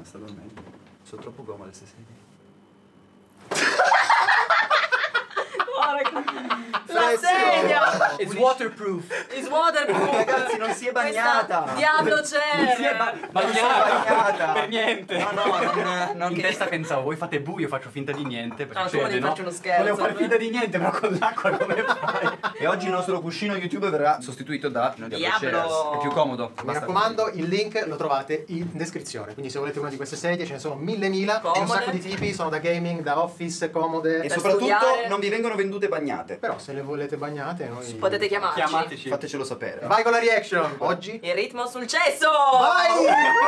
sta dormendo. Sono troppo comode queste sedie. La sedia! It's waterproof! It's waterproof! Ragazzi, non si è bagnata! Questa diavolo c'è! Non si è bagnata! Per niente! No, no, non In testa pensavo, voi fate buio, faccio finta di niente. No, tu volevi farci uno scherzo. Volevo fare finta di niente, però con l'acqua come fai? E oggi il nostro cuscino YouTube verrà sostituito da Diablo! È più comodo. Mi raccomando, il link lo trovate in descrizione. Quindi se volete una di queste sedie ce ne sono mille e un sacco di tipi, sono da gaming, da office, comode. E soprattutto studiare. non vi vengono vendute bagnate. Però se le volete bagnate noi... Potete chiamarci. Chiamateci. Fatecelo sapere. Vai con la reaction! Oggi... Il ritmo sul cesso! Vai!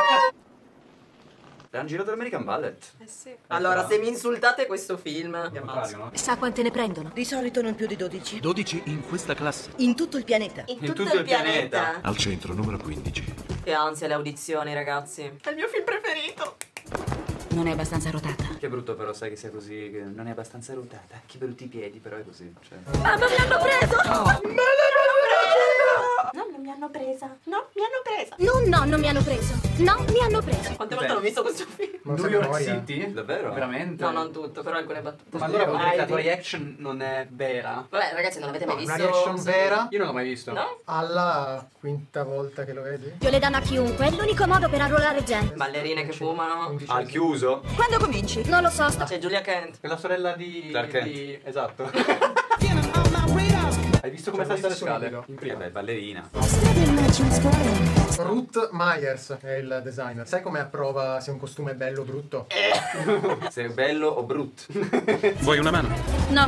Hanno girato l'American Ballet. Eh sì. Allora, se mi insultate questo film, vi ammazzo. Contrario, no? Sa quante ne prendono? Di solito non più di 12. 12 in questa classe. In tutto il pianeta. In tutto il pianeta. Al centro, numero 15. Che ansia le audizioni, ragazzi. È il mio film preferito. Non è abbastanza rotata. Che brutto però, sai che sia così, che non è abbastanza ruotata. Che brutti piedi, però è così. Cioè. Ah, ma mi hanno preso! No, non mi hanno presa. No, mi hanno presa. No, non mi hanno preso. No, mi hanno preso. Quante volte l'ho visto questo film? Non so New York memoria. City? Davvero? Veramente? No, non tutto, però alcune battute. Ma allora vuol dire che la tua Vai, reaction non è vera? vabbè, ragazzi, non avete mai No, visto? una reaction vera Io non l'ho mai visto. No? alla quinta volta che lo vedi. Io le danno a chiunque, è l'unico modo per arruolare gente. Ballerine che fumano. Al chiuso? Quando cominci? Non lo so, C'è Giulia Kent. È la sorella di... Clark Kent. Esatto. Hai visto come sta dalle scale? In prima. Beh, ballerina. Ruth Myers è il designer. Sai come approva se un costume è bello o brutto? Se è bello o brutto. Vuoi una mano? no.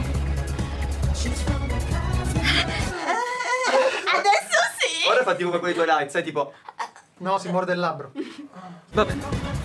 Adesso sì! Ora fatti come quei tuoi light, sai tipo. No, si morde il labbro. Vabbè.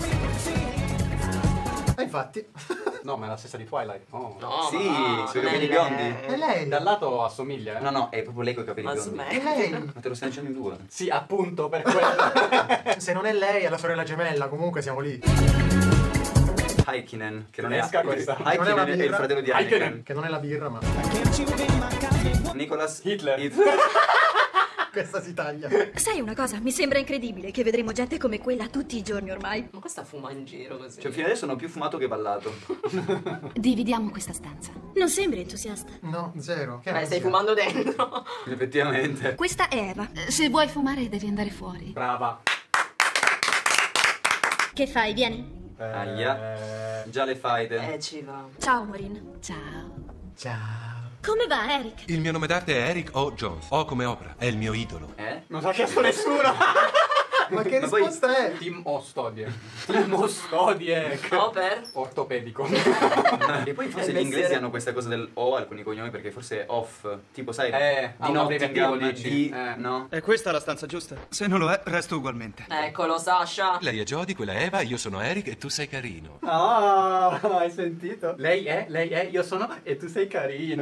E infatti. No, ma è la stessa di Twilight. Oh. No, Sì, ma sui non è capelli lei. biondi. È lei. Dal lato assomiglia, eh? No, no, è proprio lei con i capelli Ma biondi. È smetti. lei. Ma te lo stai dicendo in due. Sì, appunto, per quello. Se non è lei, è la sorella gemella. Comunque siamo lì. Haikinen, che non è Tedesca questa. Non è Haikinen una è il birra. fratello di Haikinen. Heineken. Che non è la birra, ma Nicholas Hitler. questa si taglia. Sai una cosa? Mi sembra incredibile che vedremo gente come quella tutti i giorni ormai. Ma questa fuma in giro così. Cioè, fino adesso non ho più fumato che ballato. Dividiamo questa stanza. Non sembri entusiasta. No, zero. Che Beh, stai ansia. fumando dentro. Effettivamente. Questa è Eva. Se vuoi fumare devi andare fuori. Brava. Che fai? Vieni. Aia. Già le faide. Ci va. Ciao, Maureen. Ciao. Ciao. Come va, Eric? Il mio nome d'arte è Eric O. Jones. O come opera. È il mio idolo. Non l'ha chiesto nessuno. Ma che Ma poi- risposta è? Team Ostodie. Team Ostodie. No, per? Ortopedico. E poi forse È gli il inglesi mestiere. hanno questa cosa del O alcuni cognomi perché forse è off. Tipo, sai, Ha di un abbreviativo, Nottingham, dici? di... Eh. No? È questa la stanza giusta? Se non lo è, resto ugualmente. Eccolo, Sasha. Lei è Jodie, quella è Eva, io sono Eric e tu sei carino. Ah, hai sentito? Lei è, io sono e tu sei carino.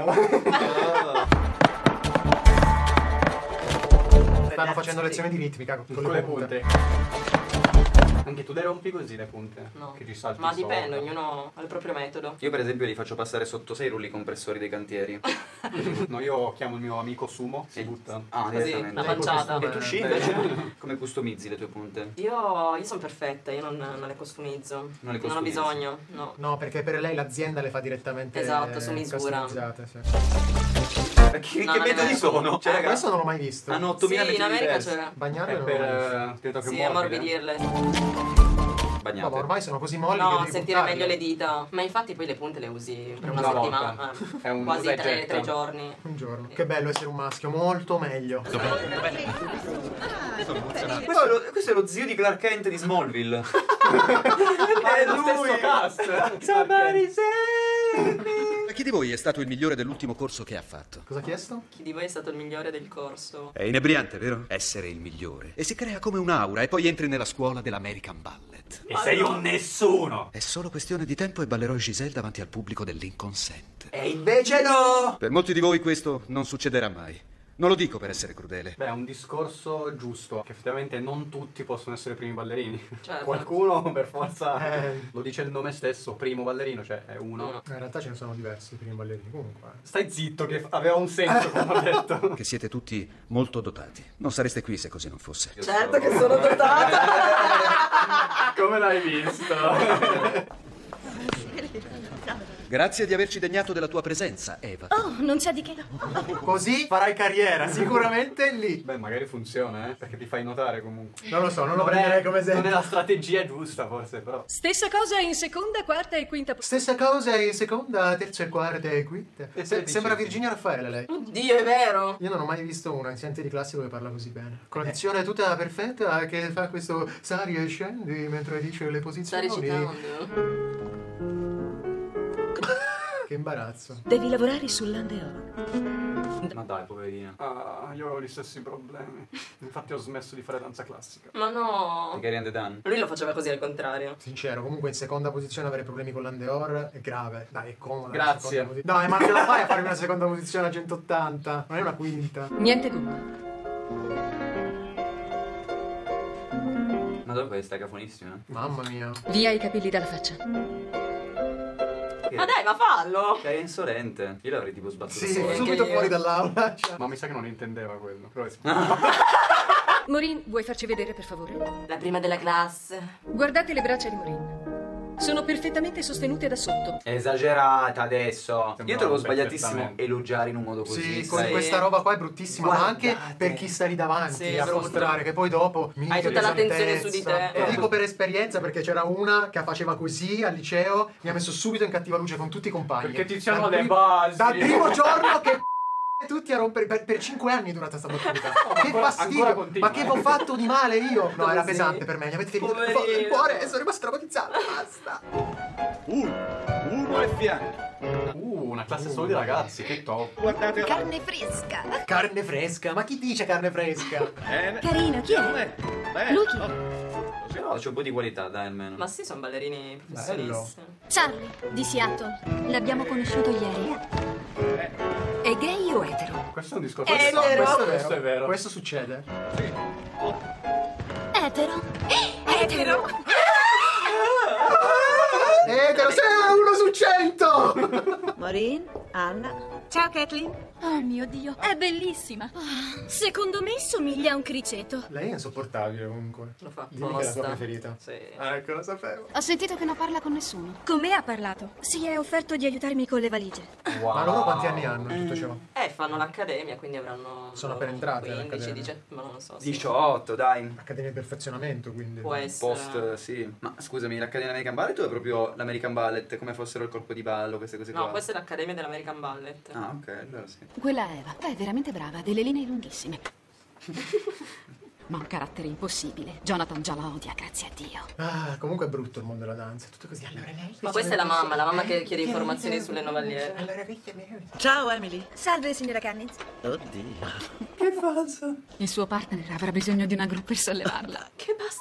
Stanno facendo lezioni di ritmica con Con le punte. Anche tu le rompi così le punte? No. Che ci salti Ma sopra. dipende, ognuno ha il proprio metodo. Io per esempio li faccio passare sotto, sai, i rulli compressori dei cantieri. No, io chiamo il mio amico Sumo, si butta. Ah, Così, direttamente. una panciata. E tu sci invece? Come customizzi le tue punte? Io sono perfetta, io non le customizzo. Non le ho customizzi? bisogno, no. No, perché per lei l'azienda le fa direttamente Esatto, su misura. customizzate, sì. Che No, metodi no. sono? Cioè, raga, Questo non l'ho mai visto. hanno Sì, 8000 in metodi America diversi. c'è. Bagnarle È non l'ho mai visto. per... credo che Sì, morbide. ammorbidirle. No, Bagnate. ma ormai sono così molli che No, devi sentire buttarle. meglio le dita. Ma infatti poi le punte le usi per una Una settimana. volta. È un Quasi usa e tre getta. giorni. Un giorno. Che bello essere un maschio, molto meglio. Questo è lo zio di Clark Kent di Smallville. Ma è lo stesso cast. Somebody save me. Chi di voi è stato il migliore dell'ultimo corso che ha fatto? Cosa ha chiesto? Chi di voi è stato il migliore del corso? È inebriante, vero? Essere il migliore. E si crea come un'aura e poi entri nella scuola dell'American Ballet. E sei un nessuno. È solo questione di tempo e ballerò Giselle davanti al pubblico dell'Inconsent. E invece no! Per molti di voi questo non succederà mai. Non lo dico per essere crudele. Beh, è un discorso giusto, che effettivamente non tutti possono essere primi ballerini. Certo. Qualcuno per forza lo dice il nome stesso, primo ballerino, cioè è uno. In realtà ce ne sono diversi i primi ballerini, comunque. Stai zitto, che aveva un senso come ho detto. Che siete tutti molto dotati. Non sareste qui se così non fosse. Certo che sono dotata! Come come l'hai visto? Grazie di averci degnato della tua presenza, Eva. Oh, non c'è di che. Così farai carriera, sicuramente lì. Beh, magari funziona, perché ti fai notare comunque. Non lo so, non lo prenderei come esempio. Non è la strategia giusta, forse, però. Stessa cosa in seconda, quarta e quinta. Stessa cosa in seconda, terza e quarta e quinta. E Sembra Virginia Raffaele lei. Oddio, è vero. Io non ho mai visto una insegnante di classico che parla così bene. Con la dizione tutta perfetta che fa questo sali e scendi mentre dice le Sta posizioni. recitando. Che imbarazzo. Devi lavorare sull'Andeoro. Ma dai, poverina. Ah, io avevo gli stessi problemi. Infatti ho smesso di fare danza classica. Ma no. Gary and the Dan. Lui lo faceva così al contrario. Sincero, comunque in seconda posizione avere problemi con l'Andeor è grave. Dai, è comoda. Grazie. Dai, ma ce la fai a fare una seconda posizione a 180? Non è una quinta. Niente gomma. Ma dopo stai cafonissima. Mamma mia. Via i capelli dalla faccia. Ma dai, ma fallo. Che è insolente. Io l'avrei tipo sbattuto Sì, fuori. subito io. fuori dall'aula. Cioè. Ma mi sa che non intendeva quello. Però Maureen, vuoi farci vedere, per favore? La prima della classe. Guardate le braccia di Maureen. Sono perfettamente sostenute da sotto. Esagerata adesso. Sembrava Io trovo sbagliatissimo perfettamente. elogiare in un modo così. Sì, con sai? questa roba qua è bruttissima, ma anche Guardate. per chi sta lì davanti Sì, a brutto. mostrare che poi dopo Hai tutta l'attenzione su di te. Lo dico per esperienza perché c'era una che faceva così al liceo, mi ha messo subito in cattiva luce con tutti i compagni. Perché Tiziano Dal le prim- basi. Dal primo giorno che tutti a rompere per 5 anni è durata sta battuta. Che ancora fastidio! continua, Ma che ho fatto di male io? No, era Così. pesante per me, mi avete ferito Poverino. il cuore e sono rimasto traumatizzato. Basta. Uno e fianco. Una classe solo di ragazzi, che top. Guardate là. Carne fresca. Carne fresca, ma chi dice carne fresca? Bene. Carino, chi è? Bene. Lui chi? Però c'è un po' di qualità, dai, almeno. Ma sì, sono ballerini professionisti. Charlie, di Seattle. L'abbiamo conosciuto ieri. È gay o etero? Questo è un discorso. Etero. Questo è vero. Questo succede. Etero. Etero! Etero, sei 1 su 100! Maureen, Anna. Ciao, Kathleen. Oh mio Dio, è bellissima. Secondo me somiglia a un criceto. Lei è insopportabile comunque. Lo fa Dimmi che è la tua apposta. preferita. Sì. Ecco, lo sapevo. Ho sentito che non parla con nessuno. Con me ha parlato. Si è offerto di aiutarmi con le valigie. Wow. Ma loro quanti anni hanno in tutto ciò? Fanno l'accademia, quindi avranno... Sono appena entrate 15, all'accademia. 17, ma non lo so. sì. 18, dai. Accademia di perfezionamento, quindi. Può essere. Post, sì. Ma scusami, l'Accademia American Ballet o è proprio l'American Ballet? Come fossero il corpo di ballo, queste cose qua? No, questa è l'Accademia dell'American Ballet. Ah, ok, allora sì. Quella Eva è veramente brava, ha delle linee lunghissime. Ma un carattere impossibile. Jonathan già la odia, grazie a Dio. Ah, comunque è brutto il mondo della danza. Tutto così. Allora lei. Ma questa è la mamma che chiede informazioni sulle novelliere. Allora questa è mia. Ciao, Emily. Salve, signora Cummings. Oddio. Che falso. Il suo partner avrà bisogno di una gru per sollevarla. Che basta.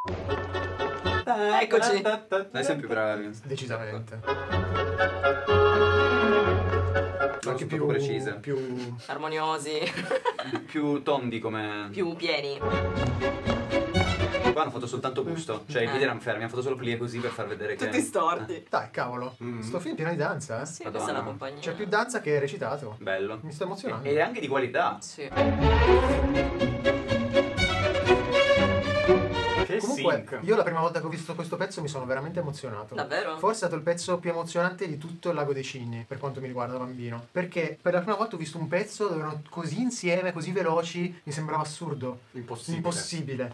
Eccoci. Noi siamo più bravi. Decisamente. Anche più precise. Più. Armoniosi. Più tondi come... Più pieni. Qua hanno fatto soltanto busto. Cioè i video erano fermi, hanno fatto solo plie così per far vedere che... Tutti storti. Dai, cavolo. Sto film è pieno di danza, eh? Sì, Madonna. questa è la compagnia. C'è più danza che recitato. Bello. Mi sta emozionando. Ed è anche di qualità. Sì. Comunque, io la prima volta che ho visto questo pezzo mi sono veramente emozionato. Davvero? Forse è stato il pezzo più emozionante di tutto il Lago dei Cigni, per quanto mi riguarda da bambino. Perché per la prima volta ho visto un pezzo dove erano così insieme, così veloci, mi sembrava assurdo. Impossibile.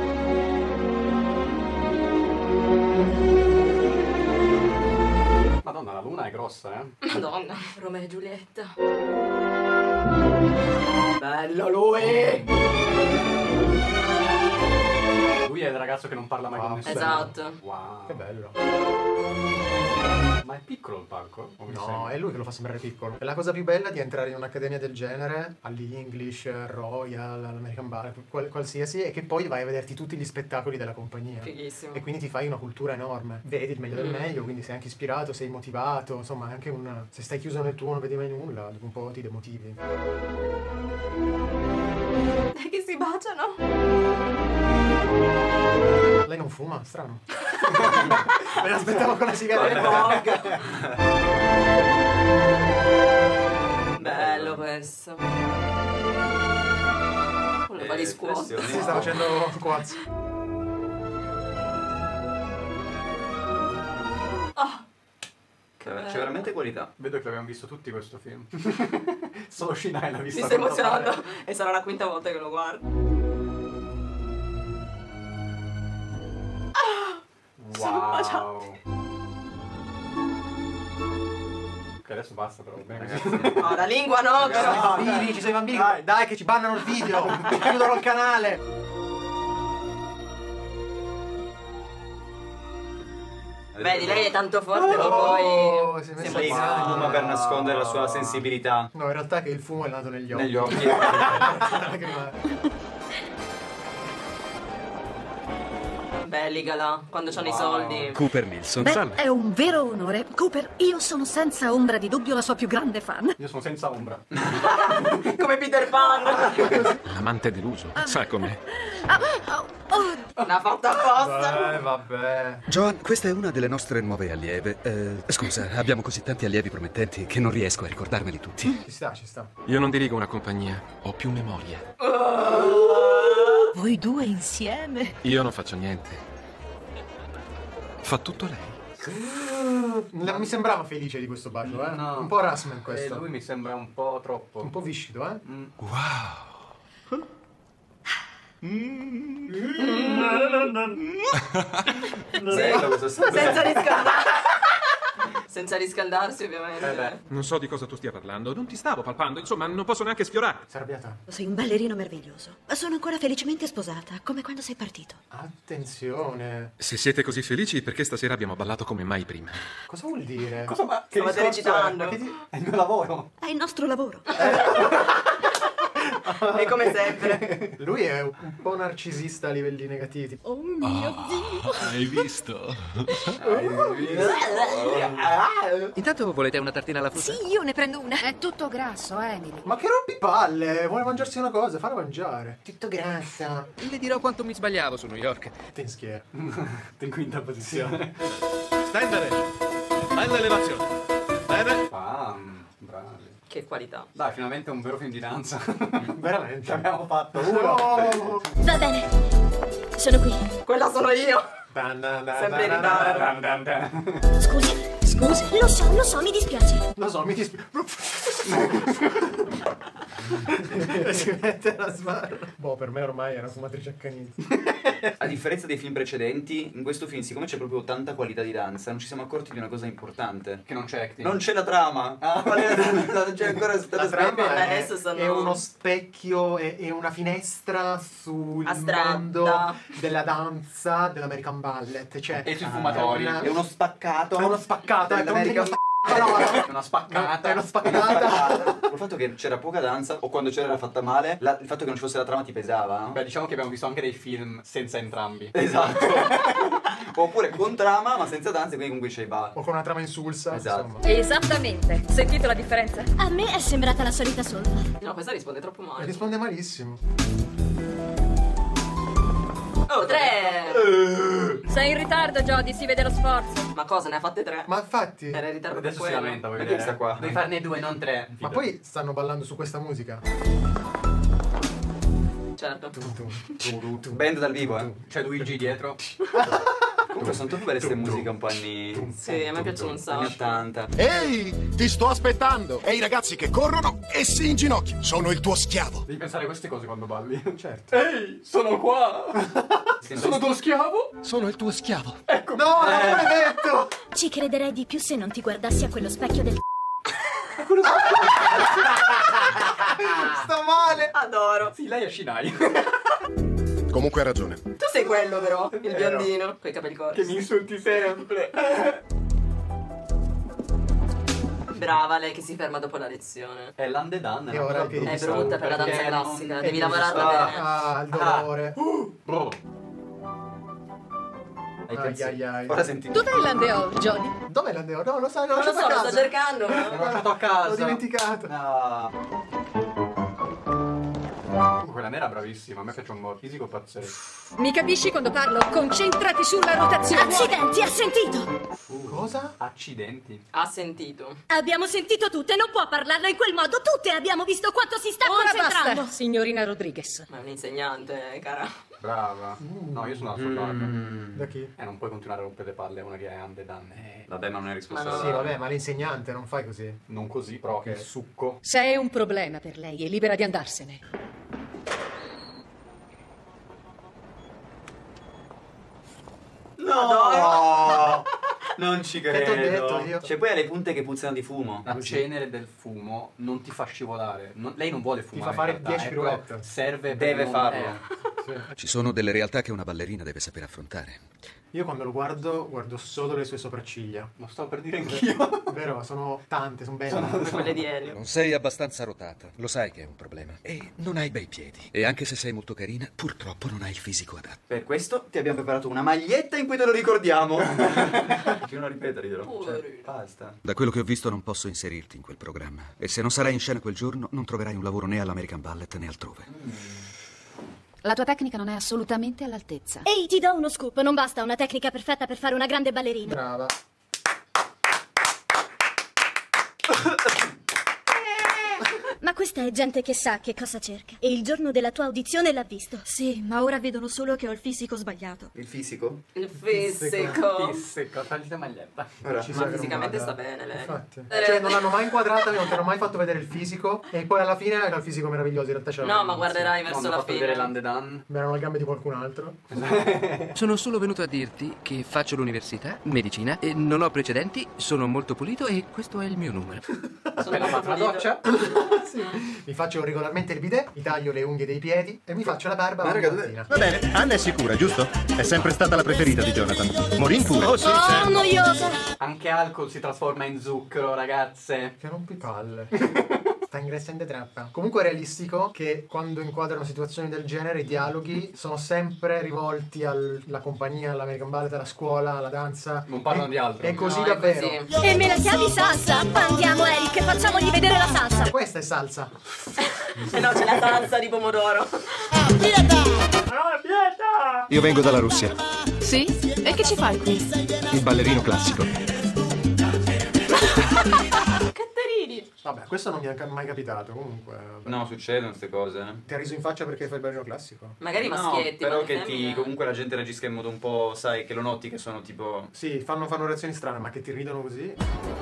Madonna, la luna è grossa, eh? Madonna. Romeo e Giulietta. Bello lui! Lui è il ragazzo che non parla mai con nessuno. Esatto. Wow. Che bello. Ma è piccolo il palco? O mi No, sembra? è lui che lo fa sembrare piccolo. È la cosa più bella di entrare in un'accademia del genere, all'English, Royal, all'American Ballet, qualsiasi, e che poi vai a vederti tutti gli spettacoli della compagnia. Fighissimo. E quindi ti fai una cultura enorme. Vedi il meglio del meglio, quindi sei anche ispirato, sei motivato, insomma, è anche un... Se stai chiuso nel tuo non vedi mai nulla, dopo un po' ti demotivi. È che si baciano. Lei non fuma? Strano. Me l'aspettavo con la sigaretta. Bello questo. Quello fa di scuola. Si sta facendo squats. C'è veramente qualità. Vedo che l'abbiamo visto tutti questo film. Solo Shinai l'ha visto. Mi sta emozionando e sarà la quinta volta che lo guardo. Sono baciati. Ok, adesso basta però, bene. No, la lingua no, però. Bambini, ci sono i bambini. Dai che ci bannano il video. Chiudono il canale. Vedi, lei è tanto forte, ma poi... si è Lei messo si male. fuma per nascondere la sua sensibilità. No, in realtà è che il fumo è nato negli occhi. Negli occhi. Belli galà, quando c'hanno i soldi. Cooper Milson, Beh, salve. è un vero onore. Cooper, io sono senza ombra di dubbio la sua più grande fan. Io sono senza ombra. Come Peter Pan. Amante deluso. Sa com'è. L'ha fatta apposta. Vabbè. Joan, questa è una delle nostre nuove allieve. Scusa, abbiamo così tanti allievi promettenti che non riesco a ricordarmeli tutti. Ci sta, ci sta. Io non dirigo una compagnia, ho più memoria. Voi due insieme? Io non faccio niente. Fa tutto lei. Mi sembrava felice di questo bacio, eh? No. Un po' harassment questo. Lui mi sembra un po' troppo. Un po' viscido, eh? Wow. Bello questo Senza riscaldarsi. Senza riscaldarsi, ovviamente. Non so di cosa tu stia parlando, non ti stavo palpando, insomma, non posso neanche sfiorare. Sei arrabbiata? Sei un ballerino meraviglioso. Sono ancora felicemente sposata, come quando sei partito. Attenzione. Se siete così felici, perché stasera abbiamo ballato come mai prima? Cosa vuol dire? Cosa ma? Che Stavate discorso è? recitando. È il mio lavoro. È il nostro lavoro. E come sempre. Lui è un po' narcisista a livelli negativi. Oh mio Dio. Hai visto? Intanto volete una tartina alla frutta? Sì, io ne prendo una. È tutto grasso, Emily. Ma che rompipalle! Vuole mangiarsi una cosa, farla mangiare. Tutto grassa. Le dirò quanto mi sbagliavo su New York. Te in schiera. In quinta posizione. Stendere. Bella elevazione. Bene. Bam. Bravi. Che qualità. Dai, finalmente è un vero film di danza. Veramente. Ce l'abbiamo fatto. Uno. Va bene. Sono qui. Quella sono io. Sempre in ritardo. Scusi. Lo so, mi dispiace. Lo so, mi dispiace. Si mette la sbarra. Boh, per me ormai è una fumatrice accanita. A differenza dei film precedenti, in questo film, siccome c'è proprio tanta qualità di danza, non ci siamo accorti di una cosa importante. Che non c'è acting. Non c'è la trama. Non c'è ancora stata La trama Adesso sono- è uno specchio, è una finestra sul Astratta. mondo della danza dell'American Ballet. Cioè, E sui fumatori. È uno spaccato. è uno spaccato, ecco, non dell'American dico parola. È una spaccata. È una spaccata. Il fatto che c'era poca danza, o quando c'era era fatta male, il fatto che non ci fosse la trama ti pesava, no? Beh, diciamo che abbiamo visto anche dei film senza entrambi. Esatto. Oppure con trama ma senza danza, quindi comunque c'è i bar. O con una trama insulsa. Esatto. Insomma. Esattamente. Sentite la differenza? A me è sembrata la solita solfa. No, questa risponde troppo male. Risponde malissimo. Oh, 3. Sei in ritardo, Jody, si vede lo sforzo. Ma cosa, ne ha fatte 3? Ma infatti. Era in ritardo per Adesso si quello. lamenta, vuoi Perché vedere? sta qua? Devi farne 2, non 3. Ma poi stanno ballando su questa musica. Certo. Band dal vivo, C'è Luigi dietro. Comunque sono tutte belle queste musiche un po' anni... Sì, a me piacciono un anni sacco. 80. Ehi, ti sto aspettando! E i ragazzi che corrono e si inginocchiano. Sono il tuo schiavo. Devi pensare a queste cose quando balli. Certo. Ehi, sono qua! Sono tuo schiavo? Sono il tuo schiavo. Ecco. No, non l'hai detto! Ci crederei di più se non ti guardassi a quello specchio del Sto male! Adoro. Sì, lei è Shinai. Comunque ha ragione. Tu sei quello però, il biondino, coi capelli corti. Che mi insulti sempre. Brava lei che si ferma dopo la lezione. È l'Andedan. E ora che È brutta per la danza Perché classica, non- devi è lavorarla giusto. bene. Ah, il dolore. Bro. Ai, ai, ai. Ora senti. Dov'è l'Andeo, Jody? Dov'è l'Andeo? No, lo sai, l'ho Non lo lasciato so, a lo sto casa. cercando. L'ho lasciato a casa. L'ho dimenticato. No. Quella nera è bravissima, a me piace un po'. Fisico pazzesco. Mi capisci quando parlo? Concentrati sulla rotazione. Accidenti, ha sentito? Cosa? Accidenti. Ha sentito. Abbiamo sentito tutte, non può parlarlo in quel modo. Tutte abbiamo visto quanto si sta Ora concentrando. basta, signorina Rodriguez. Ma è un insegnante, cara. Brava. No, io sono al suo corpo. Da chi? Non puoi continuare a rompere le palle a una che è underdone. Vabbè, ma non è risposta. Ma no. Sì, vabbè, ma l'insegnante non fai così. Non così, però che il succo. Sei un problema per lei, è libera di andarsene. No! Non ci Che t'ho detto credo. io? C'è poi alle punte che puzzano di fumo. La cenere del fumo non ti fa scivolare. Lei non vuole fumare. fa fare in realtà, 10 però pirouette. serve per Deve non- farlo. Ci sono delle realtà che una ballerina deve sapere affrontare. Io quando lo guardo solo le sue sopracciglia. Lo stavo per dire anch'io. Vero, sono tante, sono belle. Come quelle di Elio. Non sei abbastanza rotata, lo sai che è un problema. E non hai bei piedi. E anche se sei molto carina, purtroppo non hai il fisico adatto. Per questo ti abbiamo preparato una maglietta in cui te lo ricordiamo. Che non ripeterglielo. Cioè, basta. Da quello che ho visto non posso inserirti in quel programma. E se non sarai in scena quel giorno, non troverai un lavoro né all'American Ballet né altrove. La tua tecnica non è assolutamente all'altezza. Ehi, ti do uno scoop. Non basta una tecnica perfetta per fare una grande ballerina. Brava. Ma questa è gente che sa che cosa cerca. E il giorno della tua audizione l'ha visto. Sì, ma ora vedono solo che ho il fisico sbagliato. Il fisico? Il fisico. Secco, tagli la maglietta. Ora. Ma fisicamente sta bene lei. Infatti. Cioè, non l'hanno mai inquadrata, non ti hanno mai fatto vedere il fisico. E poi alla fine era il fisico meraviglioso. In realtà c'era. No, ma guarderai verso Quando ho la fatto vedere fine. l'Undedan. Erano le gambe di qualcun altro. Sono solo venuto a dirti che faccio l'università, medicina, e non ho precedenti, sono molto pulito e questo è il mio numero. Sono Fatto la doccia? Sì. Mi faccio regolarmente il bidet, mi taglio le unghie dei piedi e mi faccio la barba ogni mattina. Va bene, Anna è sicura, giusto? È sempre stata la preferita di Jonathan. Morin pure. Oh, noiosa. Anche alcol si trasforma in zucchero, ragazze. Che rompipalle. Sta ingrassando trappa. Comunque è realistico che quando inquadrano situazioni del genere i dialoghi sono sempre rivolti alla compagnia, all'American Ballet, alla scuola, alla danza. Non parlano di altro. È così No, è davvero. così. E me la chiami salsa? Andiamo, Eric, facciamogli vedere la salsa. Questa è salsa. E no, c'è la salsa di pomodoro. Io vengo dalla Russia, Sì? E che ci fai qui? il ballerino classico. Catterini. Vabbè, questo non mi è mai capitato. Comunque. No, succedono queste cose. Ti ha riso in faccia perché fai il ballerino classico? Magari No, maschietti. però ma che femmine. comunque la gente reagisca in modo un po', sai, che lo noti che sono tipo... Sì, fanno reazioni strane, ma che ti ridono così.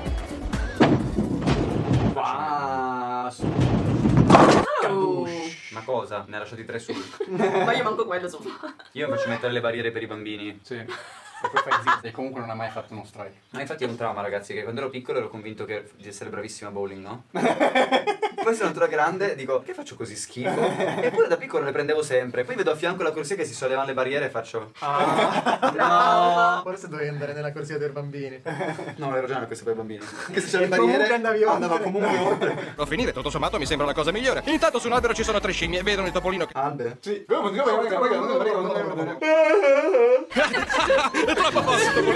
Oh. Ma cosa? Ne ha lasciati 3 su. Ma io manco quello so. Io faccio mettere le barriere per i bambini. Sì. E poi fai zitto. E comunque non ha mai fatto uno strike. Ma infatti è un trauma, ragazzi, che quando ero piccolo ero convinto di essere bravissima a bowling, no? Poi sono entrato grande e dico, che faccio così schifo? Eppure da piccolo le prendevo sempre. Poi vedo a fianco la corsia che si sollevano le barriere e faccio... No! Forse dovevi andare nella corsia per bambini. No, hai ragione, questo per i bambini. Che se c'è le Comunque barriere... andavi oltre. andava comunque oltre. A finire, tutto sommato, mi sembra la cosa migliore. Intanto su un albero ci sono 3 scimmie e vedono il topolino che... Albe? Sì. È troppo forte, topolino.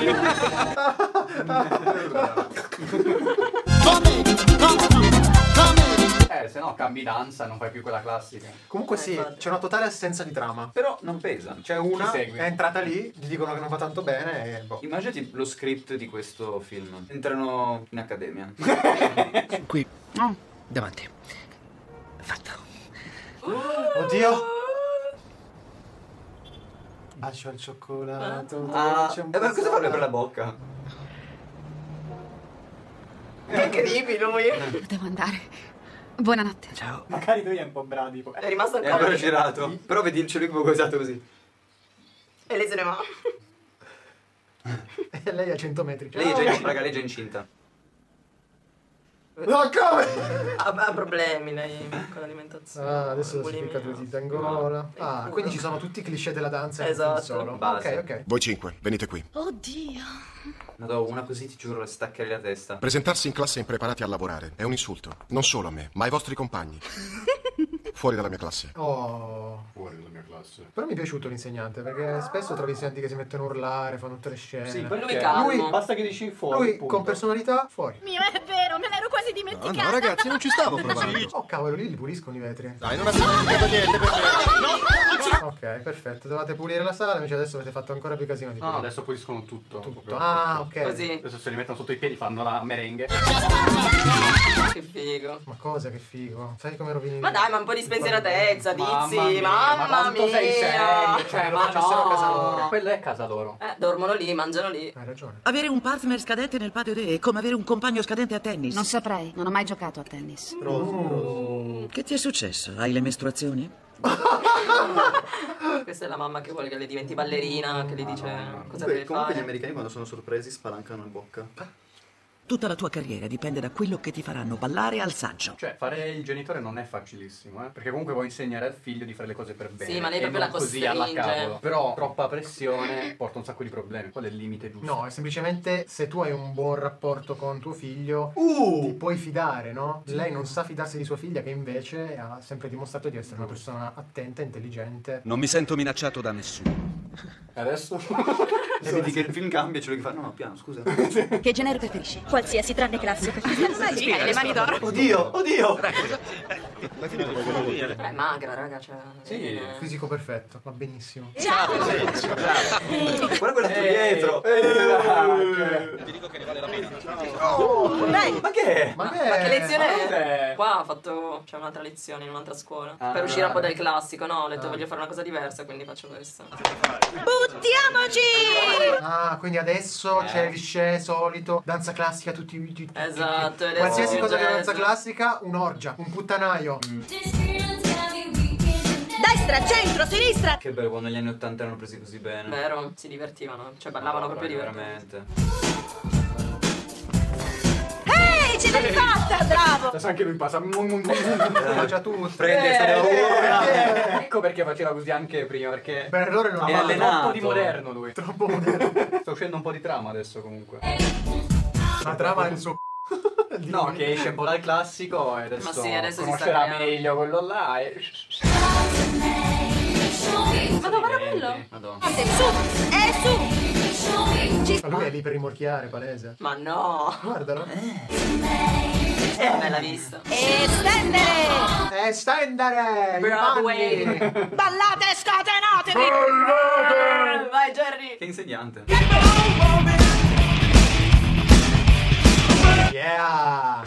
Se no cambi danza, non fai più quella classica. Comunque sì, c'è una totale assenza di trama. Però non pesa. C'è una... Chi segue? È entrata lì, gli dicono che non fa tanto bene e boh. Immaginati lo script di questo film. Entrano in accademia. Qui, davanti. Fatto. Oddio! Bacio al cioccolato. C'è un ma cosa po' fa per la bocca? È incredibile lui. Devo andare. Buonanotte. Ciao. Magari lui è un po' bradico. È rimasto È ancora ancora lì. girato. Però vedi, c'è lui come esatto così. E lei se ne va. E lei a 100 metri. Lei è già incinta, raga, lei è già incinta. No, come? Ha problemi lei con l'alimentazione. Ah, adesso si bulimia. ficca due dita in gola. Ah, quindi ci sono tutti i cliché della danza e Esatto. il solo. Base. Ok, ok. Voi 5, venite qui. Oddio. Madonna, una così ti giuro, le staccherei la testa. Presentarsi in classe impreparati a lavorare è un insulto. Non solo a me, ma ai vostri compagni. fuori dalla mia classe. Oh. Fuori dalla mia classe. Però mi è piaciuto l'insegnante, perché spesso trovi insegnanti che si mettono a urlare, fanno tutte le scene. Sì, perché Lui è calmo. Lui- basta che dici fuori. Lui punto. con personalità, fuori. Mio, è vero, me l'ero quasi dimenticata. No, ragazzi, non ci stavo provando. Oh cavolo, lì li puliscono i vetri. Dai, non abbiamo dimenticato niente per me. Ok, perfetto. Dovete pulire la sala, invece adesso avete fatto ancora più casino di No, prima. adesso puliscono tutto. Tutto. proprio Ah, tutto. ok. Così. Adesso se li mettono sotto i piedi fanno la merengue. Che figo. Ma cosa, che figo. Sai come rovini? Ma dai, ma un po' di spensieratezza, Mamma Dizzy. mia, Mamma ma quanto sei serio? Cioè, lo ma facessero no, a casa loro. Quella è casa loro. Dormono lì, mangiano lì. Hai ragione. Avere un partner scadente nel patio è come avere un compagno scadente a tennis. Non saprei, non ho mai giocato a tennis. Che ti è successo? Hai le mestruazioni? Questa è la mamma che vuole che le diventi ballerina, che le dice cosa deve Comunque gli fare. americani quando sono sorpresi spalancano in bocca. Tutta la tua carriera dipende da quello che ti faranno ballare al saggio. Cioè, fare il genitore non è facilissimo, Perché comunque vuoi insegnare al figlio di fare le cose per bene. Sì, ma lei e proprio non la così alla costringe. cavolo. Però troppa pressione porta un sacco di problemi. Qual è il limite giusto? No, è semplicemente se tu hai un buon rapporto con tuo figlio, ti puoi fidare, no? Lei non sa fidarsi di sua figlia, che invece ha sempre dimostrato di essere una persona attenta, intelligente. Non mi sento minacciato da nessuno. Adesso? E vedi che il film cambia, ce lo che fa. No, piano, scusa. Che genere preferisci? Qualsiasi, tranne classico. Sì, hai le mani d'oro. Oddio, oddio! È magra, raga, cioè. Sì. Fisico perfetto, va benissimo. Guarda quella dietro! Ti dico che ne vale la Dai, Ma che è? Ma ma che lezione è? è? Qua ha fatto c'è un'altra lezione in un'altra scuola. Ah. Per uscire un po' dal classico, no? Ho detto voglio fare una cosa diversa, quindi faccio questo. Buttiamoci! Ah, quindi adesso c'è il cliché solito, danza classica, tutti. Esatto, ed è Qualsiasi cosa che è jazz. danza classica, un'orgia, un puttanaio. Destra, centro, sinistra! Che bello quando negli anni 80 erano presi così bene. Vero? Si divertivano, cioè ballavano proprio divertenti. Veramente. Ehi, ce l'hai fatta, bravo! Adesso anche lui passa. Faccia tu. Ecco perché faceva così anche prima, perché Per loro non È ha allenato. troppo di moderno lui. troppo moderno. Sta uscendo un po' di trama adesso comunque. La trama è il suo No, che esce un po' dal classico e adesso, Ma sì, adesso si sta conoscerà creando. meglio quello là e... Ma no, guarda quello! Madonna. Su, e su! Ma lui è lì per rimorchiare, palese. Ma no! Guardalo. Bella vista. Estendere! Estendere! Broadway. I panni. Ballate, scatenatevi! Vai Jerry! Che insegnante. Yeah!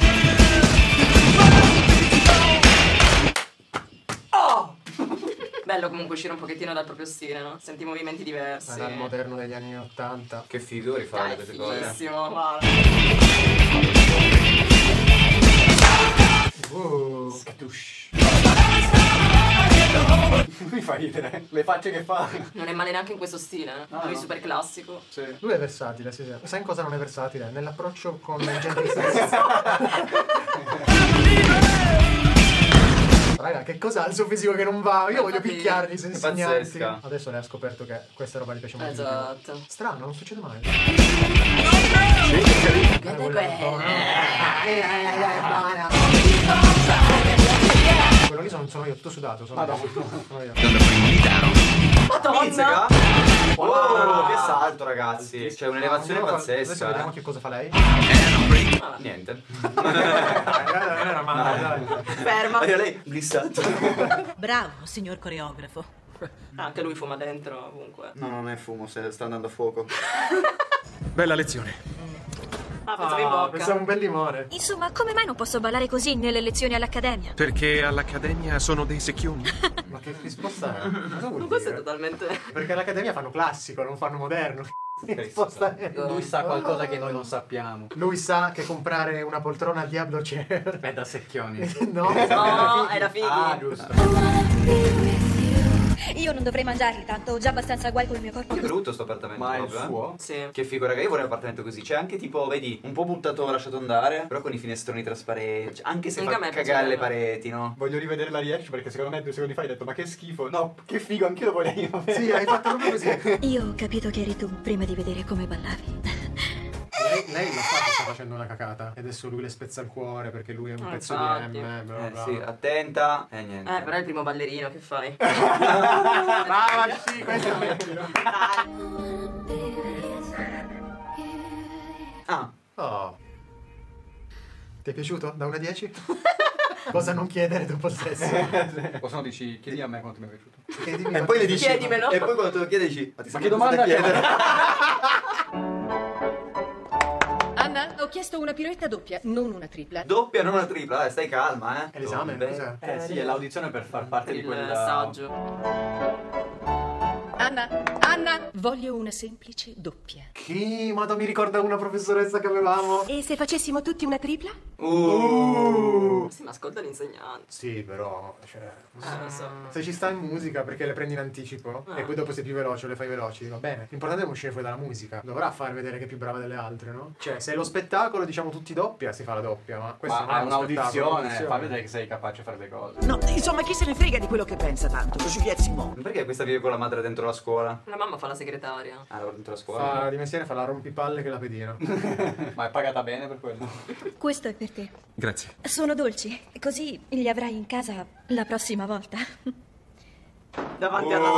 Oh! Bello comunque uscire un pochettino dal proprio stile, no? Senti movimenti diversi. Era il moderno degli anni 80. Che figo rifare Dai, queste cose. fighissimo, guarda. Scatush. Mi fa ridere. Le facce che fa. Non è male neanche in questo stile, eh? No, Lui no. super classico. Sì. Lui è versatile, sì, sì. Sai in cosa non è versatile? Nell'approccio con la gente di sinistra. Raga, che cosa ha il suo fisico che non va? Io voglio Infatti, picchiarli se è insegnanti. pazzesca. Adesso lei ha scoperto che questa roba gli piace molto di più. Esatto. Strano, non succede mai. Quello lì sono io, tutto sudato. Sono io. Madonna! Wow, che salto ragazzi. C'è un'elevazione Adesso pazzesca. vediamo che cosa fa lei. Niente. Non era male, dai. Ferma! E lei glissato. Bravo, signor coreografo. Anche lui fuma dentro, ovunque. No, non è fumo, se sta andando a fuoco. Bella lezione. Ah, pensavo in bocca. Pensavo un bel limone. Insomma, come mai non posso ballare così nelle lezioni all'accademia? Perché all'accademia sono dei secchioni. Ma che risposta è? Cosa vuol Questo è dire? totalmente... Perché all'accademia fanno classico, non fanno moderno. Che risposta è? Lui sa qualcosa che noi non sappiamo. Lui sa che comprare una poltrona al Diablo c'è. È da secchioni. No, No, era fighi. Ah, giusto. Io non dovrei mangiarli tanto, ho già abbastanza guai con il mio corpo. Che brutto sto appartamento. Ma è il proprio, suo? Sì. Che figo, raga, io vorrei un appartamento così. C'è anche tipo, vedi, un po' buttato, lasciato andare, però con i finestroni trasparenti. Cioè, anche se Anche a fa me cagare le piacerebbe. pareti, no? Voglio rivedere la reaction perché secondo me 2 secondi fa hai detto ma che schifo. No, che figo, anch'io lo vorrei. Sì, hai fatto proprio così. Io ho capito che eri tu prima di vedere come ballavi. Lei l'ha fatto facendo una cacata e adesso lui le spezza il cuore perché lui è un pezzo infatti. di M. Bla bla. Sì, attenta e niente. Però è il primo ballerino, che fai? Brava, sì, questo è meglio. Ah. Oh. Ti è piaciuto? Da 1 a 10? Cosa non chiedere dopo il sesso? O se no dici, chiedi a me quanto mi è piaciuto. Chiedimi E poi le dici. Chiedimelo. E poi quando te lo chiedi dici. Ma che domanda chiedere? Anna, ho chiesto una piroetta doppia, non una tripla. Doppia, non una tripla, stai calma, eh. È l'esame, cos'è? Sì, è l'audizione per far parte di Il quel saggio. Anna, voglio una semplice doppia. Chi? Ma mi ricorda una professoressa che avevamo. E se facessimo tutti una tripla? Sì, ma ascolta l'insegnante. Sì, però, cioè, Non so. se ci sta in musica perché le prendi in anticipo e poi dopo sei più veloce o le fai veloci, va bene. L'importante è uscire fuori dalla musica. Dovrà far vedere che è più brava delle altre, no? Cioè, se è lo spettacolo, diciamo tutti doppia, si fa la doppia, ma questo non è Ma uno spettacolo, un'audizione, fa vedere che sei capace a fare le cose. No, insomma, chi se ne frega di quello che pensa tanto? Juliette Simon. Perché questa vive con la madre dentro la scuola? La mamma fa la segretaria. Ah, lavora dentro la scuola. Fa di mestiere, fa la rompipalle che la pedina. Ma è pagata bene per quello? Questo è per te. Grazie. Sono dolci, così li avrai in casa la prossima volta. Davanti alla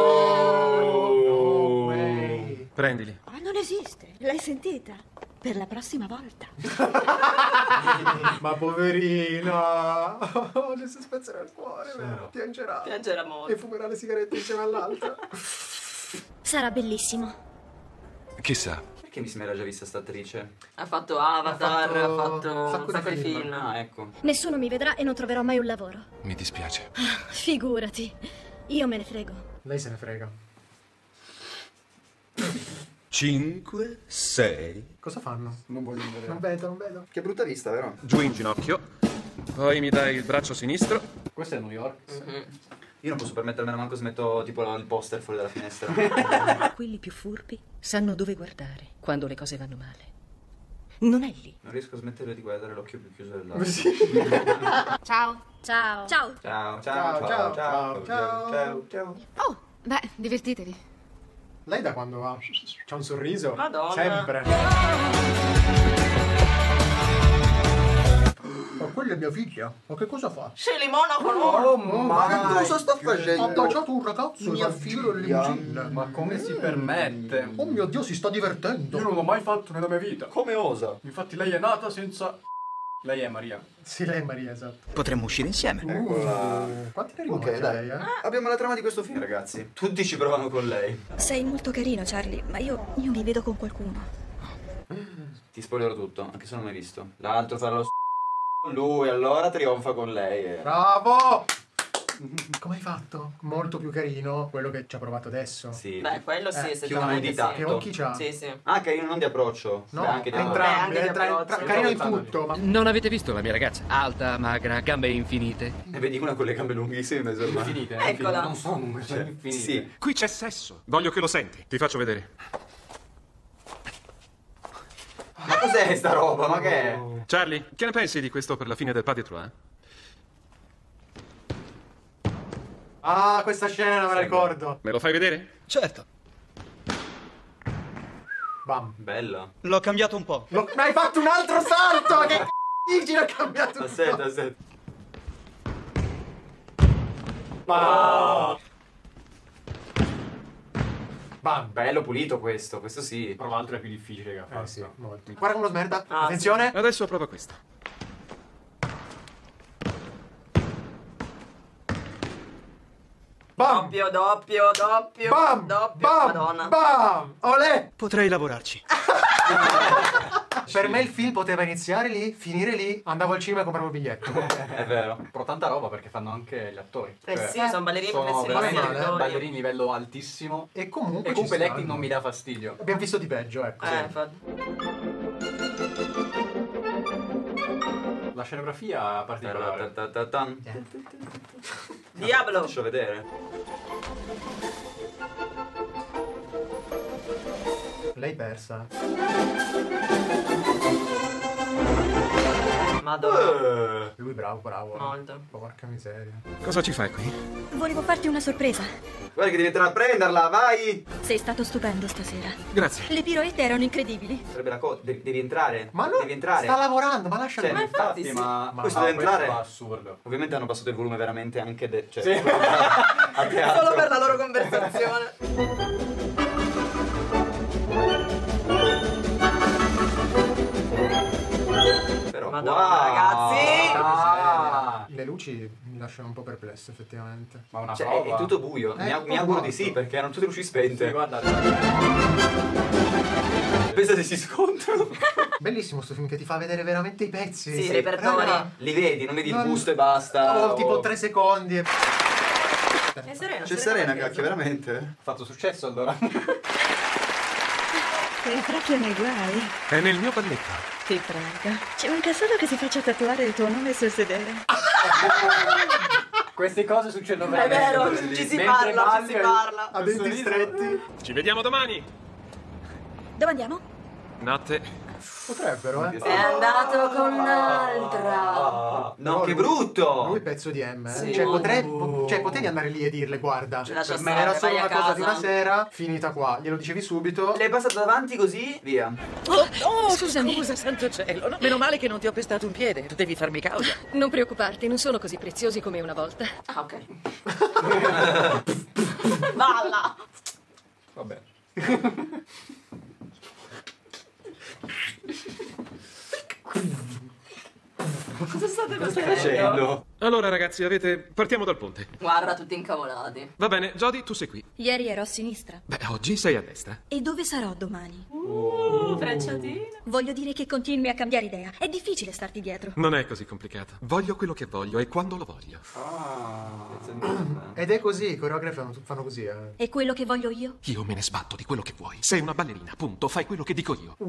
Prendili. Ma non esiste, l'hai sentita? Per la prossima volta. Ma poverina, le si spezzerà il cuore, vero? Piangerà. Piangerà molto. E fumerà le sigarette insieme all'altra. Sarà bellissimo. Chissà. Perché mi sembra già vista sta attrice? Ha fatto Avatar, ha fatto un sacco un sacco di di film. film. Ah, ecco. Nessuno mi vedrà e non troverò mai un lavoro. Mi dispiace. Figurati, io me ne frego. Lei se ne frega. 5, 6. Cosa fanno? Non voglio vedere. Non vedo, non vedo. Che brutta vista, vero? Giù in ginocchio. Poi mi dai il braccio sinistro. Questo è New York. Io non posso permettermelo manco se metto tipo il poster fuori dalla finestra. Quelli più furbi sanno dove guardare quando le cose vanno male. Non è lì. Non riesco a smettere di guardare l'occhio più chiuso dell'altro. Ciao. Ciao. Ciao. Ciao, ciao. Oh, beh, divertitevi. Lei da quando ha? C'ha un sorriso? Madonna. Sempre. Ma quella è mia figlia? Ma che cosa fa? C'è il monaco loro. Ma che cosa sta facendo? Ha baciato un ragazzo Mia dal giro in limousine. Ma come si permette? Oh mio Dio, si sta divertendo. Io non l'ho mai fatto nella mia vita. Come osa? Infatti lei è nata senza... Lei è Maria. Sì, lei è Maria, esatto. Potremmo uscire insieme. Quanti ne rimane Ok, dai. lei, Abbiamo la trama di questo film, ragazzi. Tutti ci provano con lei. Sei molto carino, Charlie, ma io mi vedo con qualcuno. Ti spoilerò tutto, anche se non l'hai visto. L'altro farà lo lui, allora trionfa con lei. Bravo! Come hai fatto? Molto più carino quello che ci ha provato adesso. Sì. Beh, quello sì, più uno di sì. tatto. Che occhi c'ha? Sì, sì. Ah, carino non di approccio. No, Beh, anche di entrambi, Beh, anche di approccio. carino in tutto. Ma... Non avete visto la mia ragazza? Alta, magra, gambe infinite. E vedi una con le gambe lunghissime, insomma. Infinite, Eccola. non sono numeri, sono infinite. Sì. Qui c'è sesso. Voglio che lo senti. Ti faccio vedere. Ma cos'è sta roba? Ma che è? Charlie, che ne pensi di questo per la fine del pas de trois? Ah, questa scena me la ricordo. Me lo fai vedere? Certo. Bam. Bella. L'ho cambiato un po'. Ma hai fatto un altro salto! Che dici? L'ho cambiato un Aspetta, aspetta. Bam. Bam. Bello pulito questo sì. Però l'altro è più difficile che ha fatto. Sì, molto. Guarda come lo smerda. Ah, Attenzione. Adesso prova questa. Bam. Doppio. Bam. Doppio. Bam. Madonna. Bam. Olè. Potrei lavorarci. Per me il film poteva iniziare lì, finire lì, andavo al cinema e compravo il biglietto. È vero. Però tanta roba perché fanno anche gli attori. Sì, sono ballerini Sono professionisti. veramente attori. ballerini di livello altissimo. E comunque, E ci l'acting stanno. non mi dà fastidio. Abbiamo visto di peggio, ecco. Infatti. La scenografia particolare. Diablo. Lascio vedere. Lei persa. Madonna. Lui bravo. Molto. Porca miseria. Cosa ci fai qui? Volevo farti una sorpresa. Guarda che devi entrare a prenderla, vai! Sei stato stupendo stasera. Grazie. Le piroette erano incredibili. Sarebbe la cosa, devi entrare. Ma no, devi entrare. sta lavorando, ma lascialo. Cioè, Ma infatti sì. Ma questo deve entrare. Questo è assurdo. Ovviamente hanno passato il volume veramente anche cioè, Sì. a teatro. Solo per la loro conversazione. Però Madonna, wow. ragazzi. Le luci mi lasciano un po' perplesso, effettivamente. Ma una Cioè, prova. è tutto buio. Mi tutto auguro morto. di sì, perché erano tutte luci spente. Sì, guarda. Pensa se si scontrano. Bellissimo sto film che ti fa vedere veramente i pezzi. Sì, repertori. Raga, Li vedi, non vedi il Non- busto e basta. oh, tipo 3 secondi. È serena. C'è Serena, cacchio, veramente? Ha fatto successo allora. Sei proprio nei guai. È nel mio balletto. Ti prego. Ci manca solo che si faccia tatuare il tuo nome sul sedere. Queste cose succedono È vero, veramente. ci si Mentre parla, balli, ci si parla. A denti stretti. Ci vediamo domani. Dove andiamo? Notte. Potrebbero, È andato con un'altra. No, che brutto! Lui pezzo di M, Sì. Cioè, potevi andare lì e dirle, guarda, Lascia per me stare, era solo vai a una cosa di casa. una sera, finita qua. Glielo dicevi subito. L'hai passato davanti così? Via. Scusami. Scusa, santo cielo. No, meno male che non ti ho pestato un piede. Tu devi farmi causa. Non preoccuparti, non sono così preziosi come una volta. Ah, ok. Balla. Vabbè. Cosa state facendo? Allora ragazzi, partiamo dal ponte. Guarda, tutti incavolati. Va bene, Jody, tu sei qui. Ieri ero a sinistra. Beh, oggi sei a destra. E dove sarò domani? Frecciatina. Voglio dire che continui a cambiare idea. È difficile starti dietro. Non è così complicato. Voglio quello che voglio e quando lo voglio. Ed è così, i coreografi fanno così, E quello che voglio io? Io me ne sbatto di quello che vuoi. Sei una ballerina, punto. Fai quello che dico io.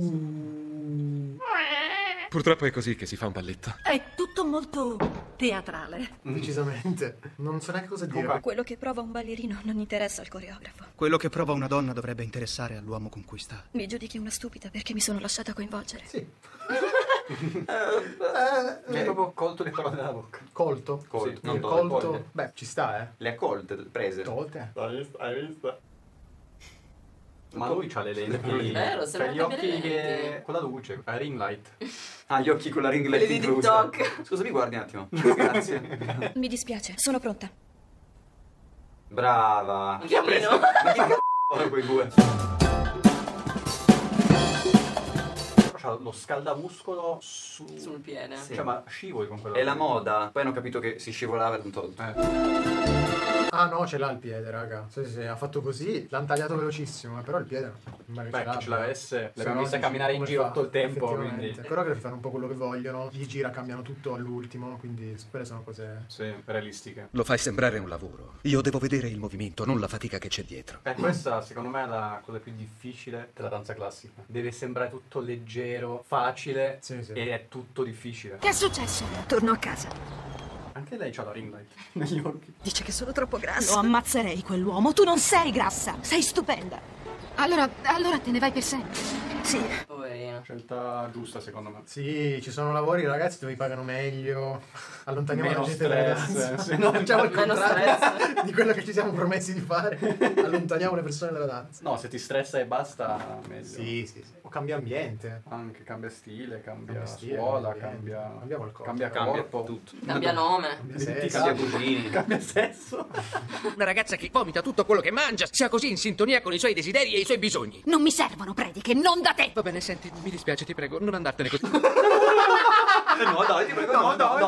Purtroppo è così che si fa un balletto. È tutto molto teatrale. Decisamente. Non so neanche cosa dire. Quello che prova un ballerino non interessa al coreografo. Quello che prova una donna dovrebbe interessare all'uomo con cui sta. Mi giudichi una stupida perché mi sono lasciata coinvolgere. Sì. Mi hai proprio colto le parole dalla bocca. Colto? Colto, Sì, non il tolte. colto. Beh, ci sta, Le ha colte, prese. Tolte. Hai visto? Ma lui c'ha le lenti. Vero, C'ha sembra gli cambiare occhi lenti. con la luce, a ring light. Ah, gli occhi con la ring Quelli light di inclusa. TikTok. Scusa, mi guardi un attimo. Grazie. Mi dispiace, sono pronta. Brava. Un cammino. Ma che c***o quei due? C'ha lo scaldamuscolo sul piede. Sì. Cioè, ma scivoli con quello. È la moda. Poi hanno capito che si scivolava e l'hanno tolto. Ah no, ce l'ha il piede, raga. Sì, ha fatto così, l'hanno tagliato velocissimo, però il piede non Beh, che ce l'avesse, Se l'abbiamo no, vista dici, camminare in come giro fa? tutto il tempo, Effettivamente. quindi. I coreografi fanno un po' quello che vogliono, gli gira, cambiano tutto all'ultimo, quindi quelle sono cose... Sì, realistiche. Lo fai sembrare un lavoro. Io devo vedere il movimento, non la fatica che c'è dietro. Questa secondo me è la cosa più difficile della danza classica. Deve sembrare tutto leggero, facile e è tutto difficile. Che è successo? Torno a casa. Anche lei c'ha la ring light negli occhi. Dice che sono troppo grassa. Lo ammazzerei quell'uomo. Tu non sei grassa. Sei stupenda. Allora te ne vai per sempre. Sì. Poverino. Scelta giusta secondo me. Sì, ci sono lavori, ragazzi, dove vi pagano meglio, allontaniamo Meno la gente dalla stress, danza. sì. No, facciamo il Meno contrario di quello che ci siamo promessi di fare, allontaniamo le persone dalla danza. No, se ti stressa e basta, meglio. Sì. O cambia ambiente. Anche cambia stile, cambia Cambia stile, scuola, cambia cambia qualcosa. Cambia Cambia corpo. tutto. Cambia nome. Cambia cugini. Cambia sesso. Una ragazza che vomita tutto quello che mangia, sia così in sintonia con i suoi desideri e i suoi bisogni. Non mi servono prediche, non da te. Va bene, senti, mi dispiace, ti prego, non andartene così. No, dai, ti prego,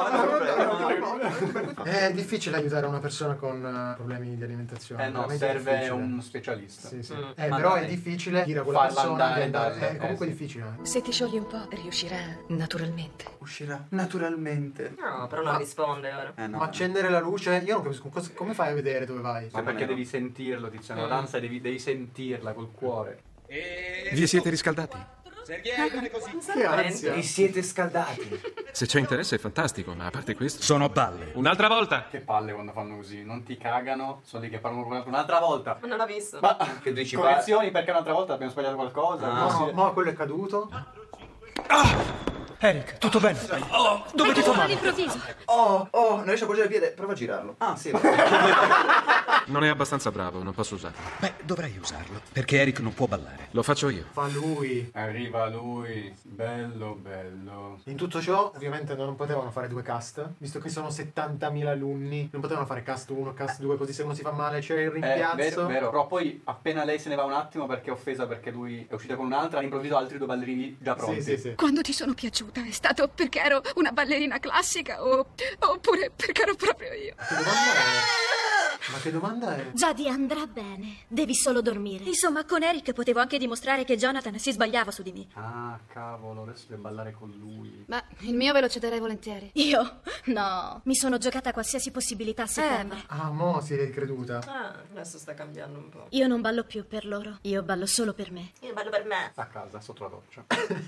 no. È difficile aiutare una persona con problemi di alimentazione. No, veramente serve difficile. un specialista. Sì. Ma Però dai. è difficile dire a quella Farla persona di andare, andare. È comunque sì. difficile. Se ti sciogli un po', riuscirà naturalmente. Uscirà naturalmente. No, però non risponde ora. No. Ma accendere la luce, io non capisco come fai a vedere dove vai. Sì, perché devi sentirlo, Tiziano. La danza devi sentirla col cuore. Vi siete riscaldati? Che ansia. Vi siete scaldati. Se c'è interesse è fantastico, ma a parte questo... Sono balle. Un'altra volta! Che palle quando fanno così. Non ti cagano, sono lì che parlano con un'altra volta. Ma non l'ha visto. Ma Che dici correzioni perché un'altra volta abbiamo sbagliato qualcosa. No, quello è caduto. Eric, tutto bene? Oh, dove ti fa male? All'improvviso. Oh, non riesco a appoggiare il piede. Prova a girarlo. Ah, sì. Non è abbastanza bravo, non posso usarlo. Beh, dovrai usarlo, perché Eric non può ballare. Lo faccio io. Fa lui. Arriva lui. Bello, bello. In tutto ciò, ovviamente non potevano fare 2 cast, visto che sono 70.000 alunni, non potevano fare cast 1, cast 2, così se uno si fa male c'è il rimpiazzo. Vero, vero. Però poi appena lei se ne va un attimo perché è offesa perché lui è uscito con un'altra, all'improvviso altri 2 ballerini già pronti. Sì. Quando ti sono piaciuta è stato perché ero una ballerina classica oppure perché ero proprio io? Ma che domanda è? Jody, andrà bene. Devi solo dormire. Insomma, con Eric potevo anche dimostrare che Jonathan si sbagliava su di me. Ah, cavolo, adesso devo ballare con lui. Ma il mio ve lo cederei volentieri. Io? No. Mi sono giocata qualsiasi possibilità a settembre. Ah, mo si è ricreduta. Ah, adesso sta cambiando un po'. Io non ballo più per loro. Io ballo solo per me. Io ballo per me. A casa, sotto la doccia.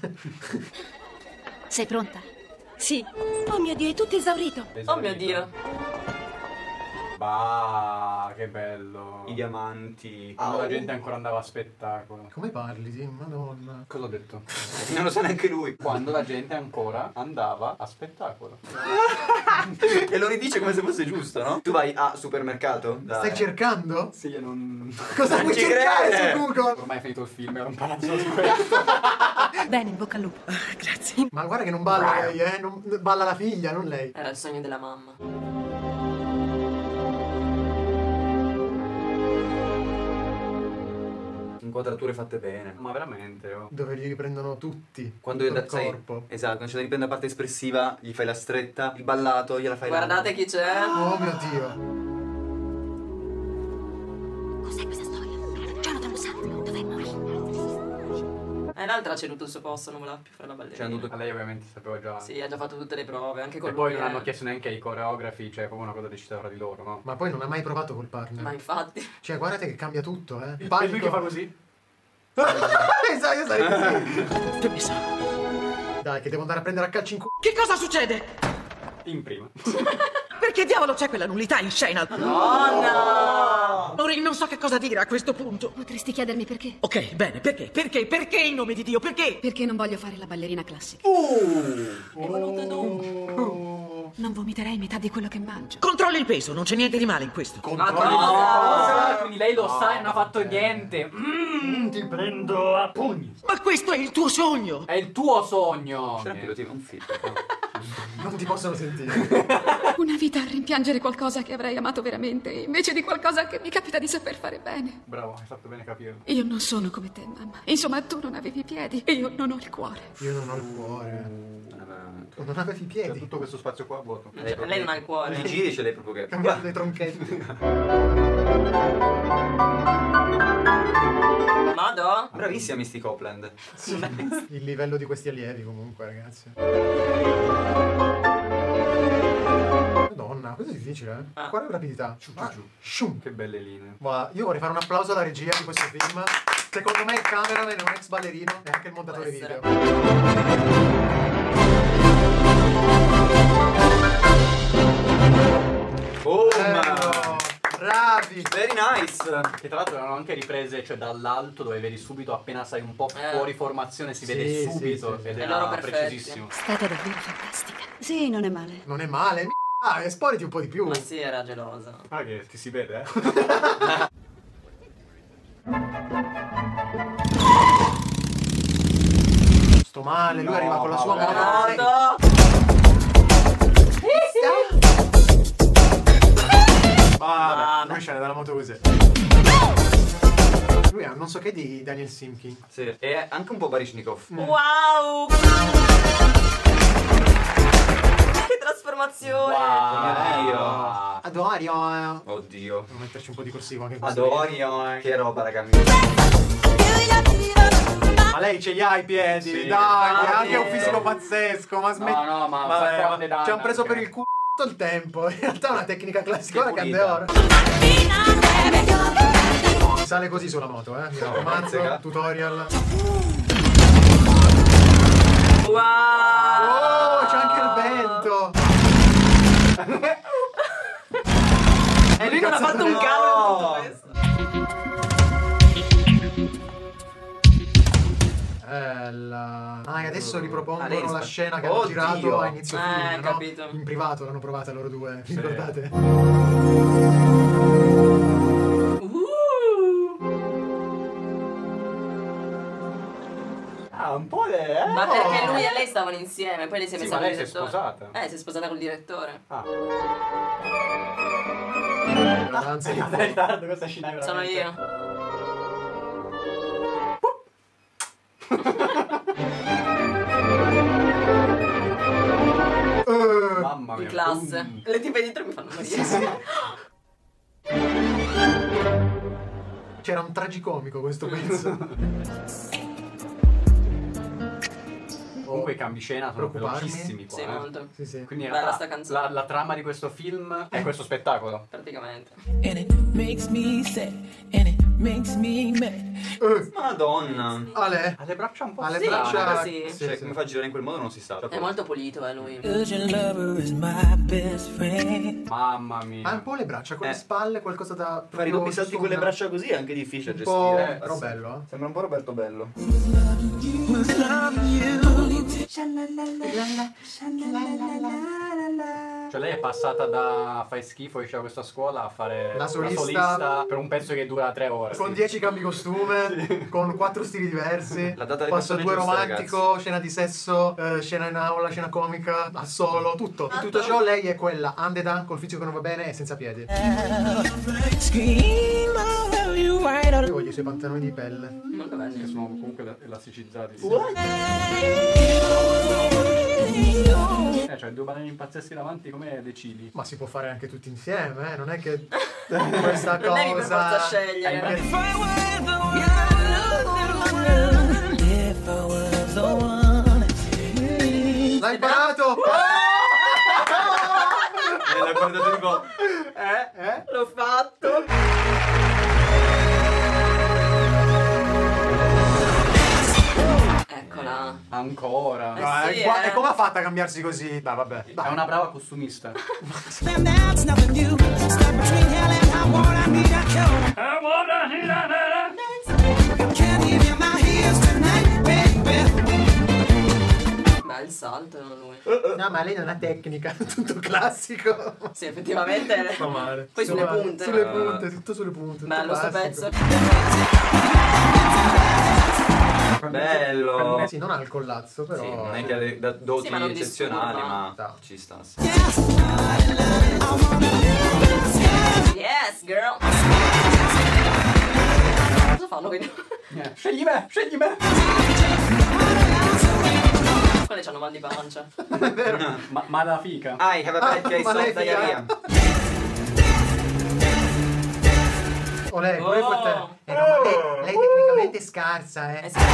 Sei pronta? Sì. Oh mio Dio, è tutto esaurito. Oh mio Dio. Bah, che bello. I diamanti. Quando la gente ancora andava a spettacolo. Come parli, sì? Madonna. Cosa ho detto? Non lo sa neanche lui. Quando la gente ancora andava a spettacolo. E lo ridice come se fosse giusto, no? Tu vai a supermercato. Stai cercando? Sì, io non... Cosa vuoi cercare su Google? Ormai è finito il film, era un palazzo di questo. Bene, in bocca al lupo. Grazie. Ma guarda che non balla lei, non balla la figlia, non lei. Era il sogno della mamma. Inquadrature fatte bene. Ma veramente, oh. Dove li riprendono tutti. Quando tutto il il sai, corpo. esatto, quando c'è da riprendere la parte espressiva, gli fai la stretta, il ballato, gliela fai Guardate chi c'è. Oh mio Dio. Cos'è questa storia? Jonathan lo sa. Dov'è Molly? L'altra ha ceduto il suo posto, non voleva più fare la ballerina. A lei ovviamente sapeva già. Sì, ha già fatto tutte le prove, anche con E lui. poi non hanno chiesto neanche ai coreografi, cioè è proprio una cosa decisa tra di loro, no? Ma poi non ha mai provato col partner. Ma infatti. Cioè, guardate che cambia tutto, eh. Il E lui che fa così? Io sarei così. Che mi sa? Dai, che devo andare a prendere a calci in culo. Che cosa succede? In prima. Perché diavolo c'è quella nullità in scena? No! Ora non so che cosa dire a questo punto. Potresti chiedermi perché? Ok, bene, perché? Perché in nome di Dio? Perché? Perché non voglio fare la ballerina classica. Non vomiterei metà di quello che mangio. Controlli il peso, non c'è niente di male in questo. Ma cosa? Quindi lei lo sa e non ha fatto niente. Ti prendo a pugni. Ma questo è il tuo sogno! È il tuo sogno. Tranquillo, ti un film. Non ti possono sentire. Una vita a rimpiangere qualcosa che avrei amato veramente, invece di qualcosa che mi capita di saper fare bene. Bravo, hai fatto bene a capirlo. Io non sono come te, mamma. Insomma, tu non avevi i piedi e io non ho il cuore. Io non ho il cuore. Non avevi i piedi. C'è tutto questo spazio qua vuoto. Lei non ha il cuore. Ti giri ce l'hai proprio che... Cambiate i tronchetti. Madò? Bravissima Misty Copeland. Il livello di questi allievi comunque, ragazzi. Madonna, questo è difficile, eh? Guarda la rapidità. Shum. Che belle linee. Guarda, io vorrei fare un applauso alla regia di questo film. Secondo me il cameraman è un ex ballerino e anche il montatore video. Bravi! Very nice! Che tra l'altro erano anche riprese, cioè dall'alto dove vedi subito appena sei un po' fuori formazione si vede subito ed era precisissimo. Stata davvero fantastica. Sì, non è male. Non è male. Ah, esponiti un po' di più. Ma sì, era gelosa. Ah, che ti si vede, eh? Sto male, lui arriva con la sua moto. Lui scende dalla moto così. Lui ha non so che di Daniel Simkin. Sì, e anche un po' Baryshnikov. Wow! Che trasformazione! Wow. Adorio. Oddio. Devo metterci un po' di corsivo anche in questo. Adorio. Che roba, raga. Ma lei ce li ha i piedi, sì, dai, ha anche un fisico pazzesco, ma smetti. No, ma ci hanno preso per il culo tutto il tempo. In realtà è una tecnica classica, ora cade ora. Si sale così sulla moto, mi raccomando, tutorial. Wow! Oh, c'è anche il vento. E lui non ha fatto un cavolo in tutto questo. Bella. Ah, e adesso ripropongono Lei la scena che Oddio. hanno girato a inizio film, no? capito. In privato l'hanno provata loro due, vi ricordate? Un po' le... Ma perché lui e lei stavano insieme, poi lei si è Sì, messa ma col lei si è direttore. sposata. Si è sposata col direttore. La danza di Andate in ritardo, questa scena è Sono veramente... io. Mamma Di mia. classe. Le tipe dietro mi fanno morire. C'era un tragicomico questo pezzo. Comunque i cambioscena sono Preoccuparmi. velocissimi qua. Sì, molto. Sì, sì. Quindi in Bella realtà sta canzone. la trama di questo film è questo spettacolo. Praticamente. And it makes me sad, and it makes me mad. Madonna. Ale. Ha le braccia un po' Ha le Sì, braccia... sì. Cioè, come fa a girare in quel modo non si sa. È molto pulito, lui. Cause your lover is my best friend. Mamma mia. Ha un po' le braccia, con le spalle, qualcosa da... Fare i doppi salti con le braccia così è anche difficile Un a po'... gestire. però bello, Sembra un po' Roberto Bello. Cioè lei è passata da fai schifo e c'è questa scuola a fare La solista per un pezzo che dura 3 ore. con 10 cambi costume, con 4 stili diversi. La data dei Passa persone 2 giuste, romantico, scena di sesso, scena in aula, scena comica, a solo, tutto. In tutto ciò lei è quella underdone, col fisico che non va bene e senza piedi. Io voglio i suoi pantaloni di pelle. Molto belli. Che sono comunque elasticizzati. Cioè 2 baleni impazzeschi davanti come decidi? Ma si può fare anche tutti insieme, non è che questa Non devi per forza cosa... scegliere. L'ha imparato! L'ha guardato tipo... L'ho fatto. Eccola. Ancora. No, sì, e come ha fatto a cambiarsi così? Dai, vabbè. È una brava costumista. Beh, il salto lui. No, ma lei non ha tecnica, tutto classico. Sì, effettivamente. Sta male. Poi sulle Sta male. punte. Sulle punte, tutto sulle punte. tutto Bello sto classico. pezzo. Bello. Sì, non ha il collazzo, però... Sì, non è che ha da doti Sì, ma non eccezionali, disturba. ma ci sta. Sì. Yes, girl. Cosa fanno quindi? Scegli me, scegli me. Quelle c'hanno mal di pancia. È vero. Ma la fica. I have a bad case of malefica. diarrhea. O lei, pure Oh. per te. No, ma lei tecnicamente è scarsa, eh. Sì.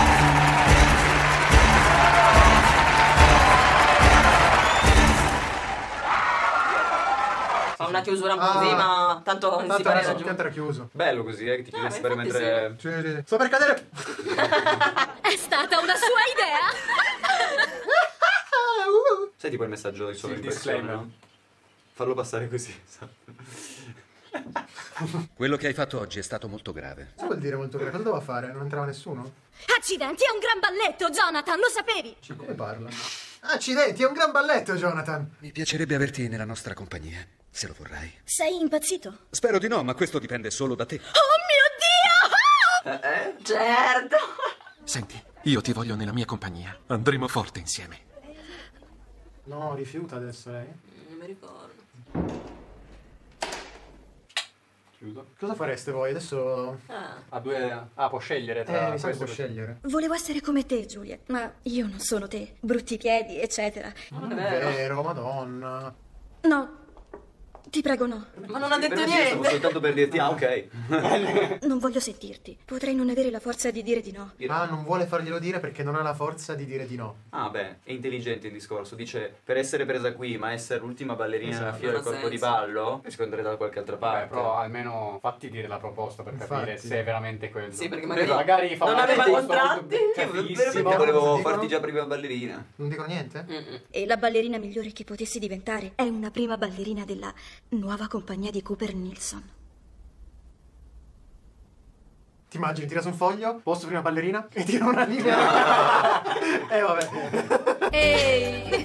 Fa una chiusura un po' così, ma tanto non si Tanto parla adesso giù. il pianto era chiuso. Bello così, che ti chiudi ma sempre infatti mentre... Sì, sì. Sto per cadere. È stata una sua idea? Sai tipo il messaggio di Sì, sovraimpressione, disclaimer. no? Farlo passare così. Quello che hai fatto oggi è stato molto grave. Cosa vuol dire molto grave? Cosa doveva fare? Non entrava nessuno? Accidenti, è un gran balletto, Jonathan, lo sapevi? Come parla? Accidenti, è un gran balletto, Jonathan. Mi piacerebbe averti nella nostra compagnia, se lo vorrai. Sei impazzito? Spero di no, ma questo dipende solo da te. Oh mio Dio! Certo. Senti, io ti voglio nella mia compagnia. Andremo forte insieme. No, rifiuta adesso lei. Non mi ricordo. Chiuso. Cosa fareste voi? Adesso... Ha due... Ah, può scegliere tra mi sa che questo può e scegliere. Volevo essere come te, Juliet, ma io non sono te. Brutti piedi, eccetera. Non è vero, madonna. No, ti prego no. Ma non ha detto Stavo niente. soltanto per dirti, ah ok. Non voglio sentirti. Potrei non avere la forza di dire di no. Ah, non vuole farglielo dire perché non ha la forza di dire di no. Ah beh, è intelligente il discorso. Dice, per essere presa qui, ma essere l'ultima ballerina nella fila del non ha corpo di senso. ballo, si andrei da qualche altra parte. Però almeno fatti dire la proposta per capire Infatti. se è veramente quello. Sì, perché magari fa non una aveva proposta contratti. Perché fighissima. volevo Dicono? farti già prima ballerina. Non dicono niente? E la ballerina migliore che potessi diventare è una prima ballerina della nuova compagnia di Cooper Nilsson. Ti immagini, tira su un foglio, posto prima ballerina e tira una linea. Vabbè. Ehi!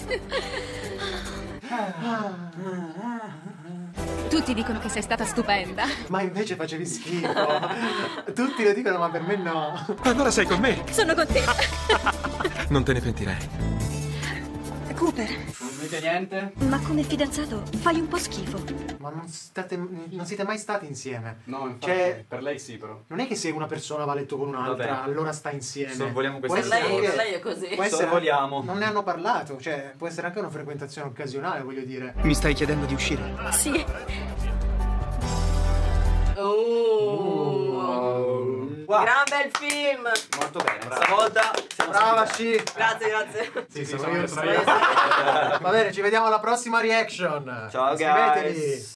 Tutti dicono che sei stata stupenda. Ma invece facevi schifo. Tutti lo dicono, ma per me no. Allora sei con me. Sono con te. Non te ne pentirai. Cooper, Non dite niente? ma come fidanzato fai un po' schifo. Ma non siete mai stati insieme. No, infatti, Cioè, per lei sì, però. non è che se una persona va a letto con un'altra, Vabbè. allora sta insieme. Sorvoliamo Può questa essere cosa. anche- Lei è così. può essere- Sorvoliamo. Non ne hanno parlato, cioè può essere anche una frequentazione occasionale, voglio dire. Mi stai chiedendo di uscire? Sì. Gran bel film. Molto bene. Stavolta siamo Brava, stati Sci. Grazie. Sì, Sì, sono io. sono io. Va bene, ci vediamo alla prossima reaction. Ciao, Iscrivetevi. guys.